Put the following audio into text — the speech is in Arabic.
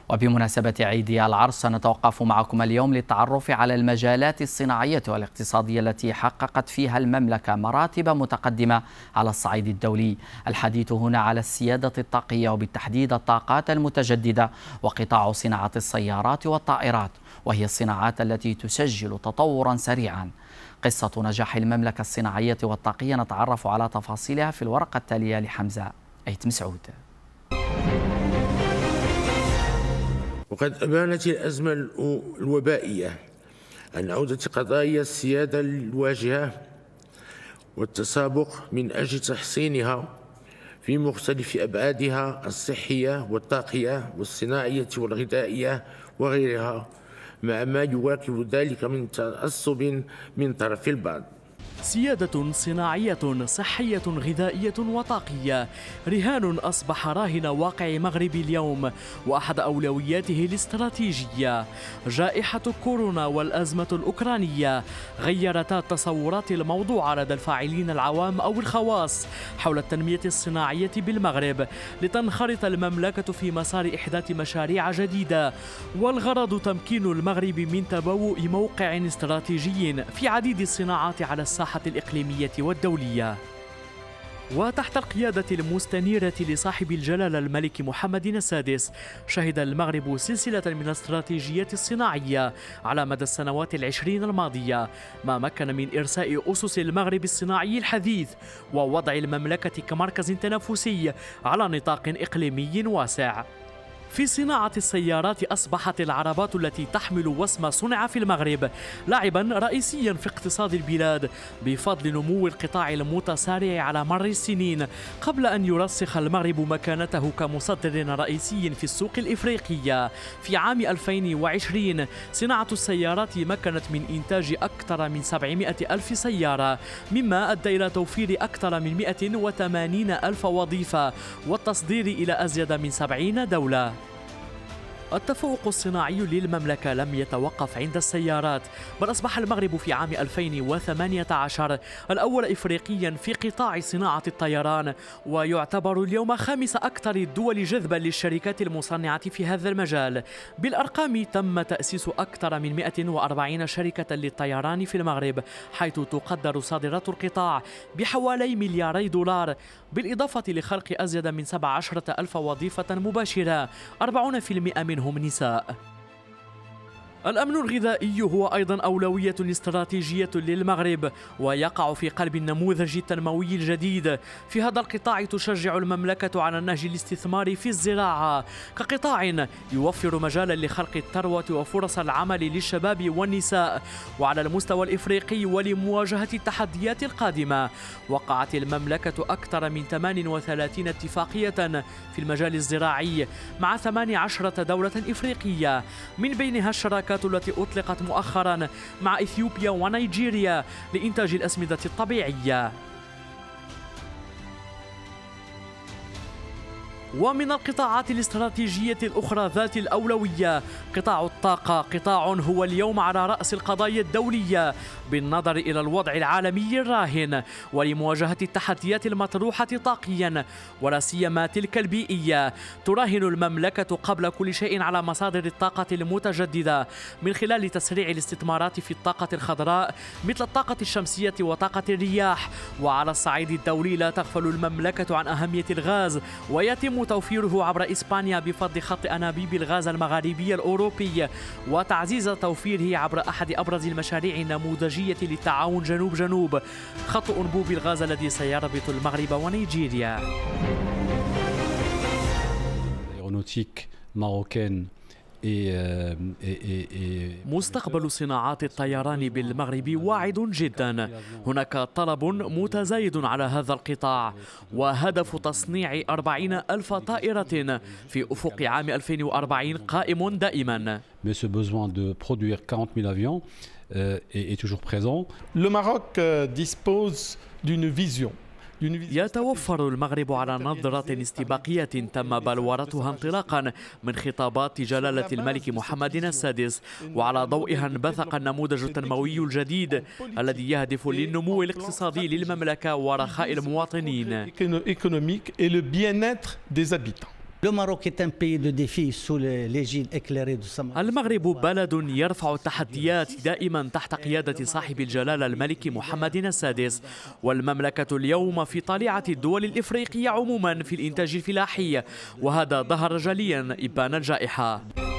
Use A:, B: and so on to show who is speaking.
A: وبمناسبة عيد العرس سنتوقف معكم اليوم للتعرف على المجالات الصناعية والاقتصادية التي حققت فيها المملكة مراتب متقدمة على الصعيد الدولي. الحديث هنا على السيادة الطاقية وبالتحديد الطاقات المتجددة وقطاع صناعة السيارات والطائرات، وهي الصناعات التي تسجل تطورا سريعا. قصة نجاح المملكة الصناعية والطاقية نتعرف على تفاصيلها في الورقة التالية لحمزة أيت مسعود.
B: وقد أبانت الأزمة الوبائية عن عودة قضايا السيادة الواجهة والتسابق من أجل تحسينها في مختلف أبعادها الصحية والطاقية والصناعية والغذائية وغيرها، مع ما يواكب ذلك من تعصب من طرف البعض.
C: سيادة صناعية صحية غذائية وطاقية، رهان أصبح راهن واقع مغرب اليوم وأحد أولوياته الاستراتيجية. جائحة كورونا والأزمة الأوكرانية غيرتا التصورات الموضوعة لدى الفاعلين العوام أو الخواص حول التنمية الصناعية بالمغرب، لتنخرط المملكة في مسار إحداث مشاريع جديدة، والغرض تمكين المغرب من تبوء موقع استراتيجي في عديد الصناعات على الساحة الإقليمية والدولية. وتحت القيادة المستنيرة لصاحب الجلالة الملك محمد السادس، شهد المغرب سلسلة من الاستراتيجيات الصناعية على مدى السنوات العشرين الماضية، ما مكن من إرساء أسس المغرب الصناعي الحديث ووضع المملكة كمركز تنافسي على نطاق إقليمي واسع. في صناعة السيارات أصبحت العربات التي تحمل وسم صنع في المغرب لاعبا رئيسيا في اقتصاد البلاد بفضل نمو القطاع المتسارع على مر السنين، قبل أن يرسخ المغرب مكانته كمصدر رئيسي في السوق الإفريقية. في عام 2020 صناعة السيارات مكنت من إنتاج أكثر من 700 ألف سيارة، مما أدى إلى توفير أكثر من 180 ألف وظيفة والتصدير إلى أزيد من 70 دولة. التفوق الصناعي للمملكة لم يتوقف عند السيارات، بل أصبح المغرب في عام 2018 الأول إفريقيا في قطاع صناعة الطيران، ويعتبر اليوم خامس أكثر الدول جذبا للشركات المصنعة في هذا المجال. بالأرقام تم تأسيس أكثر من 140 شركة للطيران في المغرب، حيث تقدر صادرات القطاع بحوالي ملياري دولار، بالإضافة لخلق أزيد من 17 ألف وظيفة مباشرة، 40% منهم نساء. الأمن الغذائي هو أيضا أولوية استراتيجية للمغرب، ويقع في قلب النموذج التنموي الجديد. في هذا القطاع تشجع المملكة على نهج الاستثمار في الزراعة كقطاع يوفر مجالا لخلق الثروة وفرص العمل للشباب والنساء. وعلى المستوى الإفريقي ولمواجهة التحديات القادمة، وقعت المملكة أكثر من 38 اتفاقية في المجال الزراعي مع 18 دولة إفريقية، من بينها الشراكات التي أطلقت مؤخرا مع إثيوبيا ونيجيريا لإنتاج الأسمدة الطبيعية. ومن القطاعات الاستراتيجية الأخرى ذات الأولوية قطاع الطاقة، قطاع هو اليوم على رأس القضايا الدولية بالنظر إلى الوضع العالمي الراهن ولمواجهة التحديات المطروحة طاقيا ولا سيما تلك البيئية. تراهن المملكة قبل كل شيء على مصادر الطاقة المتجددة من خلال تسريع الاستثمارات في الطاقة الخضراء مثل الطاقة الشمسية وطاقة الرياح. وعلى الصعيد الدولي لا تغفل المملكة عن أهمية الغاز، ويتم توفيره عبر إسبانيا بفضل خط أنابيب الغاز المغاربي الأوروبي، وتعزيز توفيره عبر أحد أبرز المشاريع النموذجية للتعاون جنوب جنوب، خط أنبوب الغاز الذي سيربط المغرب ونيجيريا. مستقبل صناعات الطيران بالمغرب واعد جدا. هناك طلب متزايد على هذا القطاع، وهدف تصنيع 40 ألف طائرة في أفق عام 2040 قائم دائما.
D: est toujours présent. Le Maroc dispose d'une vision.
C: يتوفر المغرب على نظرة استباقية تم بلورتها انطلاقا من خطابات جلالة الملك محمد السادس، وعلى ضوئها انبثق النموذج التنموي الجديد الذي يهدف للنمو الاقتصادي للمملكة ورخاء المواطنين. المغرب بلد يرفع التحديات دائما تحت قيادة صاحب الجلالة الملك محمد السادس، والمملكة اليوم في طليعة الدول الإفريقية عموما في الإنتاج الفلاحي، وهذا ظهر جليا إبان الجائحة.